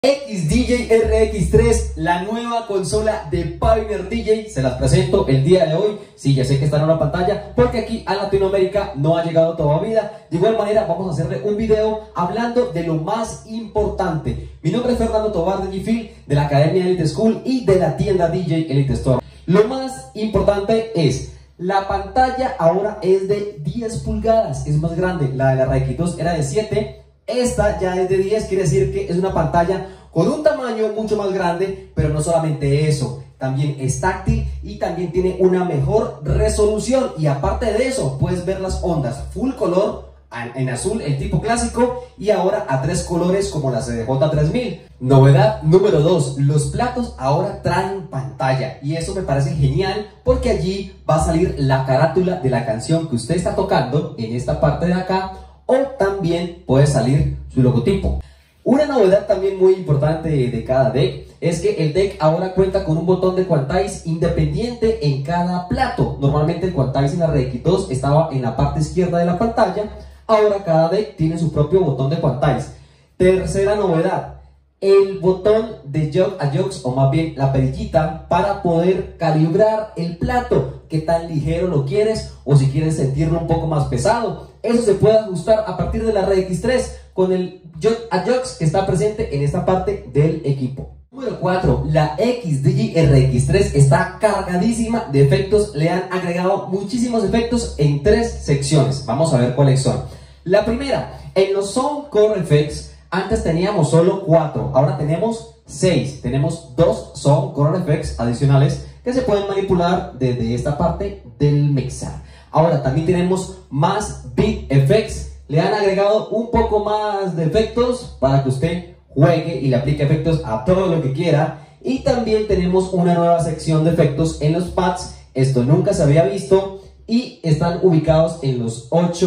XDJ RX3, la nueva consola de Pioneer DJ, se las presento el día de hoy. Sí, ya sé que están en la pantalla porque aquí a Latinoamérica no ha llegado todavía. De igual manera vamos a hacerle un video hablando de lo más importante. Mi nombre es Fernando Tobar de Gfil, de la Academia Elite School y de la tienda DJ Elite Store. Lo más importante es, la pantalla ahora es de 10 pulgadas, es más grande. La de la RX2 era de 7. Esta ya es de 10, quiere decir que es una pantalla con un tamaño mucho más grande, pero no solamente eso, también es táctil y también tiene una mejor resolución. Y aparte de eso, puedes ver las ondas full color, en azul el tipo clásico, y ahora a 3 colores como la CDJ3000. Novedad número 2, los platos ahora traen pantalla, y eso me parece genial porque allí va a salir la carátula de la canción que usted está tocando en esta parte de acá, o también puede salir su logotipo. Una novedad también muy importante de cada deck es que el deck ahora cuenta con un botón de quantize independiente en cada plato. Normalmente el quantize en la RX2 estaba en la parte izquierda de la pantalla, ahora cada deck tiene su propio botón de quantize. Tercera novedad, el botón de jog a jogs, o más bien la perillita, para poder calibrar el plato, qué tan ligero lo quieres o si quieres sentirlo un poco más pesado. Eso se puede ajustar a partir de la RX3 con el jog a jogs que está presente en esta parte del equipo. Número 4, la XDJ RX3 está cargadísima de efectos. Le han agregado muchísimos efectos en 3 secciones. Vamos a ver cuáles son. La primera, en los Soundcore Effects, antes teníamos solo 4, ahora tenemos 6. Tenemos 2 Soundcore Effects adicionales que se pueden manipular desde esta parte del mixer. Ahora también tenemos más Beat Effects. Le han agregado un poco más de efectos para que usted juegue y le aplique efectos a todo lo que quiera. Y también tenemos una nueva sección de efectos en los pads. Esto nunca se había visto y están ubicados en los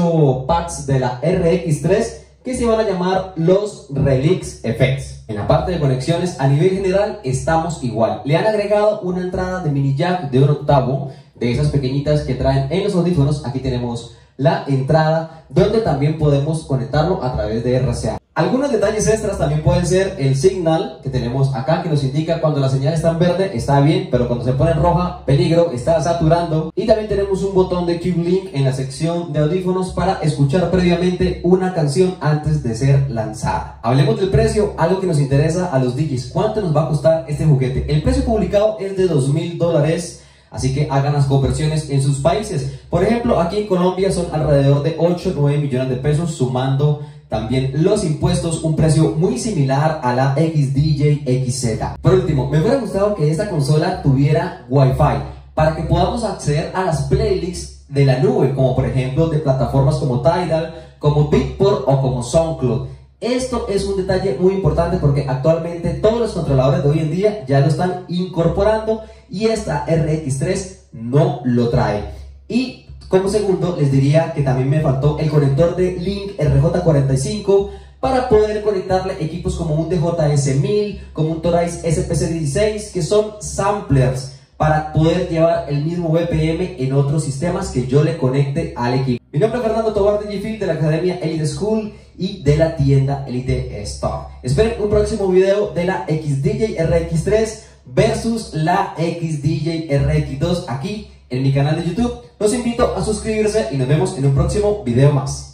8 pads de la RX3 que se van a llamar los Relix Effects. En la parte de conexiones a nivel general estamos igual. Le han agregado una entrada de mini jack de 1/8 de esas pequeñitas que traen en los audífonos. Aquí tenemos la entrada donde también podemos conectarlo a través de RCA. Algunos detalles extras también pueden ser el signal que tenemos acá, que nos indica cuando la señal está en verde, está bien, pero cuando se pone en roja, peligro, está saturando. Y también tenemos un botón de Cue Link en la sección de audífonos para escuchar previamente una canción antes de ser lanzada. Hablemos del precio, algo que nos interesa a los DJs. ¿Cuánto nos va a costar este juguete? El precio publicado es de $2000. Así que hagan las conversiones en sus países. Por ejemplo, aquí en Colombia son alrededor de 8-9 millones de pesos, sumando también los impuestos, un precio muy similar a la XDJ XZ. Por último, me hubiera gustado que esta consola tuviera Wi-Fi para que podamos acceder a las playlists de la nube, como por ejemplo de plataformas como Tidal, como Beatport o como SoundCloud. Esto es un detalle muy importante porque actualmente todos los controladores de hoy en día ya lo están incorporando y esta RX3 no lo trae. Y como segundo les diría que también me faltó el conector de Link RJ45 para poder conectarle equipos como un DJS1000, como un Torais SPC16, que son samplers para poder llevar el mismo BPM en otros sistemas que yo le conecte al equipo. Mi nombre es Fernando Tobar de Gfil, de la Academia Elite School y de la tienda Elite Store. Esperen un próximo video de la XDJ RX3 versus la XDJ RX2 aquí en mi canal de YouTube. Los invito a suscribirse y nos vemos en un próximo video más.